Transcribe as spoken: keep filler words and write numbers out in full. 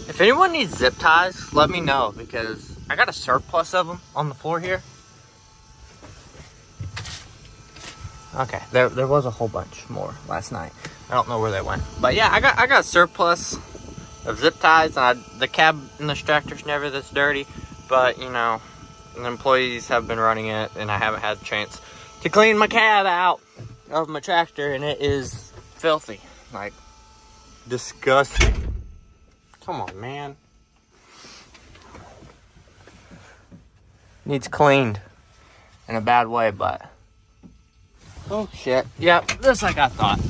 If anyone needs zip ties, let me know, because I got a surplus of them on the floor here. Okay, there there was a whole bunch more last night. I don't know where they went, but yeah, I got I got a surplus of zip ties. And I, the cab in this tractor's never this dirty, but you know, the employees have been running it, and I haven't had a chance to clean my cab out of my tractor, and it is filthy, like disgusting. Come on, man. Needs cleaned in a bad way, but oh shit. Yep, just like I thought.